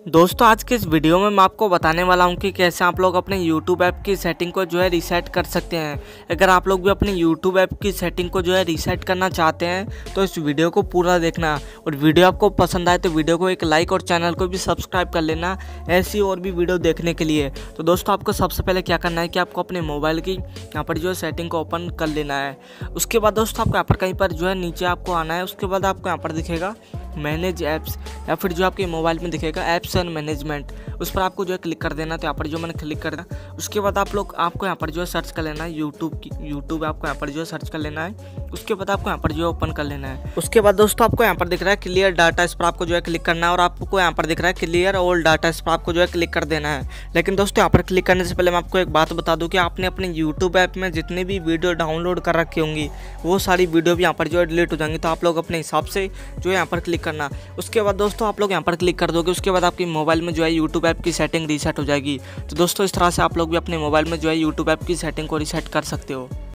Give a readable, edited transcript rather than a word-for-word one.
दोस्तों आज के इस वीडियो में मैं आपको बताने वाला हूं कि कैसे आप लोग अपने YouTube ऐप की सेटिंग को जो है रीसेट कर सकते हैं। अगर आप लोग भी अपने YouTube ऐप की सेटिंग को जो है रीसेट करना चाहते हैं तो इस वीडियो को पूरा देखना, और वीडियो आपको पसंद आए तो वीडियो को एक लाइक और चैनल को भी सब्सक्राइब कर लेना ऐसी और भी वीडियो देखने के लिए। तो दोस्तों आपको सबसे पहले क्या करना है कि आपको अपने मोबाइल की यहाँ पर जो है सेटिंग को ओपन कर लेना है। उसके बाद दोस्तों आपको यहाँ पर कहीं पर जो है नीचे आपको आना है। उसके बाद आपको यहाँ पर दिखेगा मैनेज ऐप्स, या फिर जो आपके मोबाइल में दिखेगा ऐप्स एंड मैनेजमेंट, उस पर आपको जो है क्लिक कर देना। तो यहाँ पर जो मैंने क्लिक कर दिया, उसके बाद आपको यहाँ पर जो है सर्च कर लेना है यूट्यूब आपको यहाँ पर जो है सर्च कर लेना है। उसके बाद आपको यहाँ पर जो है ओपन कर लेना है। उसके बाद दोस्तों आपको यहाँ पर दिख रहा है क्लियर डाटा, इस पर आपको जो है क्लिक करना है, और आपको यहाँ पर दिख रहा है क्लियर ऑल डाटा, इस पर आपको जो है क्लिक कर देना है। लेकिन दोस्तों यहाँ पर क्लिक करने से पहले मैं आपको एक बात बता दूँ कि आपने अपने यूट्यूब ऐप में जितनी भी वीडियो डाउनलोड कर रखी होंगी वो सारी वीडियो भी यहाँ पर जो है डिलीट हो जाएंगी। तो आप लोग अपने हिसाब से जो है यहाँ पर क्लिक करना। उसके बाद दोस्तों आप लोग यहाँ पर क्लिक कर दोगे, उसके बाद आपकी मोबाइल में जो है यूट्यूब ऐप की सेटिंग रीसेट हो जाएगी। तो दोस्तों इस तरह से आप लोग भी अपने मोबाइल में जो है यूट्यूब ऐप की सेटिंग को रीसेट कर सकते हो।